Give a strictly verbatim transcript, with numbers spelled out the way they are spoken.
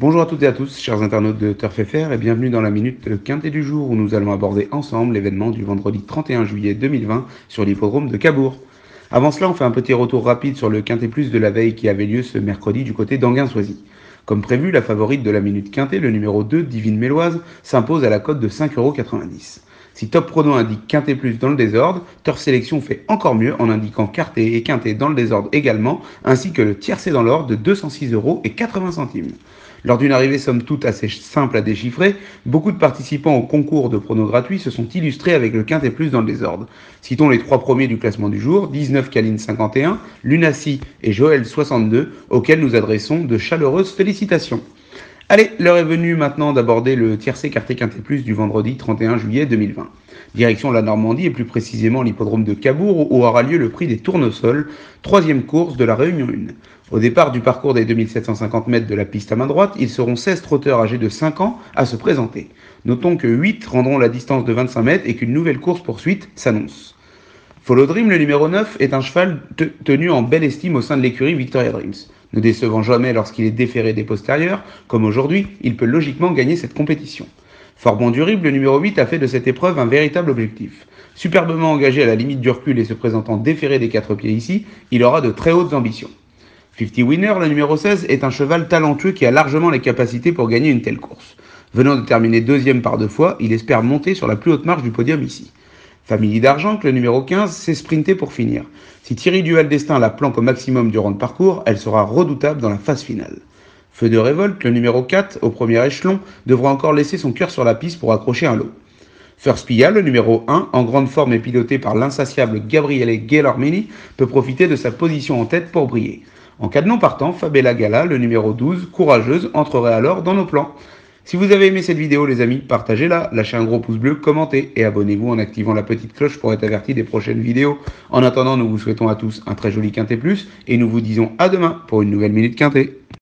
Bonjour à toutes et à tous, chers internautes de Turf F R, et bienvenue dans la Minute Quintet du jour où nous allons aborder ensemble l'événement du vendredi trente et un juillet deux mille vingt sur l'hippodrome de Cabourg. Avant cela, on fait un petit retour rapide sur le Quintet Plus de la veille qui avait lieu ce mercredi du côté d'Anguin-Soisy. Comme prévu, la favorite de la Minute Quintet, le numéro deux, Divine Méloise, s'impose à la cote de cinq euros quatre-vingt-dix. Si Top Prono indique Quintet Plus dans le désordre, Turf Sélection fait encore mieux en indiquant Quartet et Quintet dans le désordre également, ainsi que le tiercé dans l'ordre de deux cent six euros quatre-vingts centimes. Lors d'une arrivée somme toute assez simple à déchiffrer, beaucoup de participants au concours de pronos gratuits se sont illustrés avec le Quintet Plus dans le désordre. Citons les trois premiers du classement du jour, dix-neuf Caline cinquante et un, Lunacy et Joël soixante-deux, auxquels nous adressons de chaleureuses félicitations. Allez, l'heure est venue maintenant d'aborder le tiercé quarté Quintet Plus du vendredi trente et un juillet deux mille vingt. Direction la Normandie et plus précisément l'hippodrome de Cabourg où aura lieu le prix des tournesols, troisième course de la Réunion un. Au départ du parcours des deux mille sept cent cinquante mètres de la piste à main droite, ils seront seize trotteurs âgés de cinq ans à se présenter. Notons que huit rendront la distance de vingt-cinq mètres et qu'une nouvelle course poursuite s'annonce. Follow Dream, le numéro neuf, est un cheval te tenu en belle estime au sein de l'écurie Victoria Dreams. Ne décevant jamais lorsqu'il est déféré des postérieurs, comme aujourd'hui, il peut logiquement gagner cette compétition. Fort bon durable, le numéro huit a fait de cette épreuve un véritable objectif. Superbement engagé à la limite du recul et se présentant déféré des quatre pieds ici, il aura de très hautes ambitions. cinquante Winner, le numéro seize, est un cheval talentueux qui a largement les capacités pour gagner une telle course. Venant de terminer deuxième par deux fois, il espère monter sur la plus haute marche du podium ici. Famille d'Argent, le numéro quinze, s'est sprinté pour finir. Si Thierry Duval Destin la planque au maximum durant le parcours, elle sera redoutable dans la phase finale. Feu de révolte, le numéro quatre, au premier échelon, devra encore laisser son cœur sur la piste pour accrocher un lot. First Pia, le numéro un, en grande forme et piloté par l'insatiable Gabriele Guelormini, peut profiter de sa position en tête pour briller. En cas de non partant, Fabella Gala, le numéro douze, courageuse, entrerait alors dans nos plans. Si vous avez aimé cette vidéo les amis, partagez-la, lâchez un gros pouce bleu, commentez et abonnez-vous en activant la petite cloche pour être averti des prochaines vidéos. En attendant, nous vous souhaitons à tous un très joli Quintet Plus et nous vous disons à demain pour une nouvelle Minute Quintet.